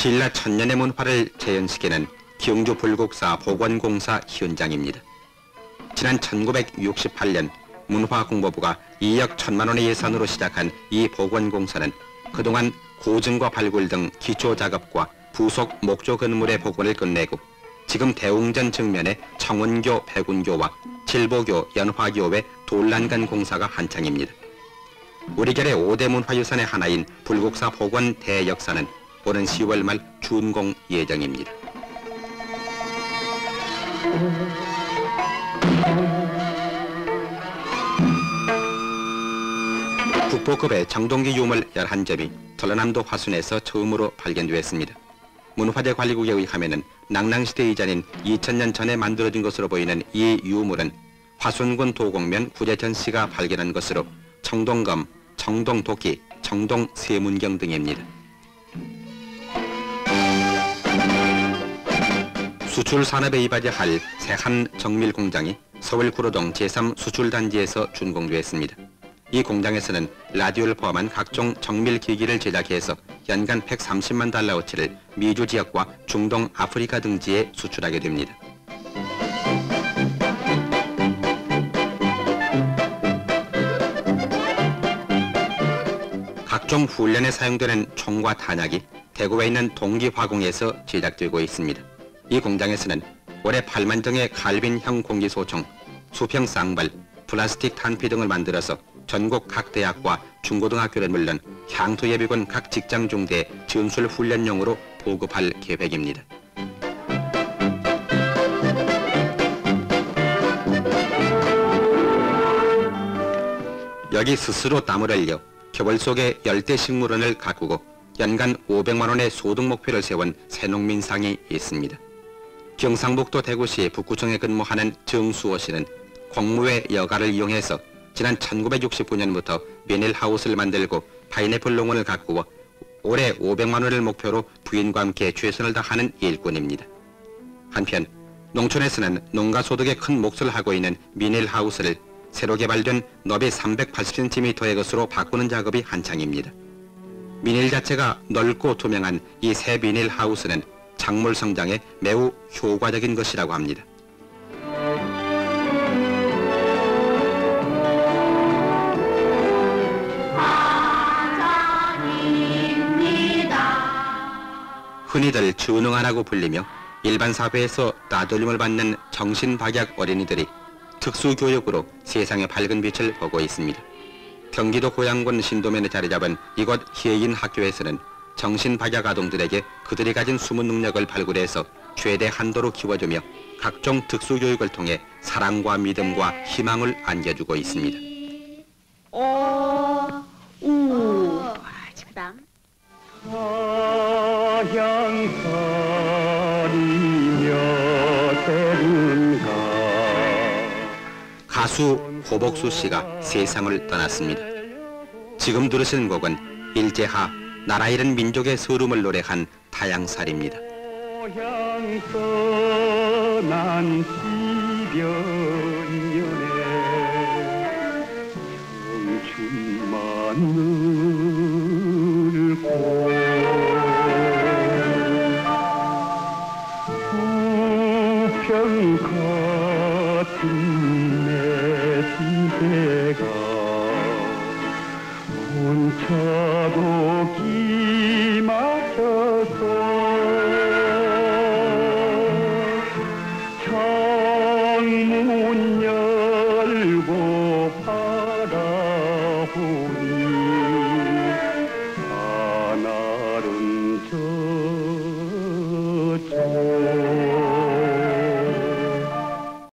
신라 천년의 문화를 재현시키는 경주 불국사 복원공사 현장입니다. 지난 1968년 문화공보부가 2억 1천만 원의 예산으로 시작한 이 복원공사는 그동안 고증과 발굴 등 기초작업과 부속 목조 건물의 복원을 끝내고 지금 대웅전 정면에 청운교, 백운교와 칠보교, 연화교의 돌란간 공사가 한창입니다. 우리결의 5대 문화유산의 하나인 불국사 복원 대역사는 오는 10월 말 준공 예정입니다. 국보급의 정동기 유물 11점이 전라남도 화순에서 처음으로 발견되었습니다. 문화재 관리국에 의하면 낭랑시대 이전인 2000년 전에 만들어진 것으로 보이는 이 유물은 화순군 도곡면 구재천 씨가 발견한 것으로 청동검, 청동도끼, 청동세문경 등입니다. 수출 산업에 이바지할 새한 정밀 공장이 서울 구로동 제3수출단지에서 준공되었습니다. 이 공장에서는 라디오를 포함한 각종 정밀 기기를 제작해서 연간 130만 달러어치를 미주 지역과 중동 아프리카 등지에 수출하게 됩니다. 각종 훈련에 사용되는 총과 탄약이 대구에 있는 동기화공에서 제작되고 있습니다. 이 공장에서는 올해 8만 정의 칼빈형 공기소총, 수평 쌍발, 플라스틱 탄피 등을 만들어서 전국 각 대학과 중고등학교를 물론 향토예비군 각 직장 중대 전술 훈련용으로 보급할 계획입니다. 여기 스스로 땀을 흘려 겨울 속에 열대 식물원을 가꾸고 연간 500만 원의 소득 목표를 세운 새농민상이 있습니다. 경상북도 대구시 북구청에 근무하는 정수호 씨는 공무회 여가를 이용해서 지난 1969년부터 비닐하우스를 만들고 파인애플 농원을 가꾸어 올해 500만 원을 목표로 부인과 함께 최선을 다하는 일꾼입니다. 한편 농촌에서는 농가 소득에 큰 몫을 하고 있는 비닐하우스를 새로 개발된 너비 380cm의 것으로 바꾸는 작업이 한창입니다. 비닐 자체가 넓고 투명한 이 새 비닐하우스는 작물 성장에 매우 효과적인 것이라고 합니다. 흔히들 전능하라고 불리며 일반 사회에서 따돌림을 받는 정신박약 어린이들이 특수교육으로 세상의 밝은 빛을 보고 있습니다. 경기도 고양군 신도면에 자리 잡은 이곳 혜인 학교에서는 정신박약 아동들에게 그들이 가진 숨은 능력을 발굴해서 최대 한도로 키워주며 각종 특수교육을 통해 사랑과 믿음과 희망을 안겨주고 있습니다. 가수 호복수 씨가 세상을 떠났습니다. 지금 들으시는 곡은 일제하 나라 잃은 민족의 서름을 노래한 타양살입니다. 떠난 10여 년에 청춘만 늙고 우편 같은 내 시대가 혼자도 기만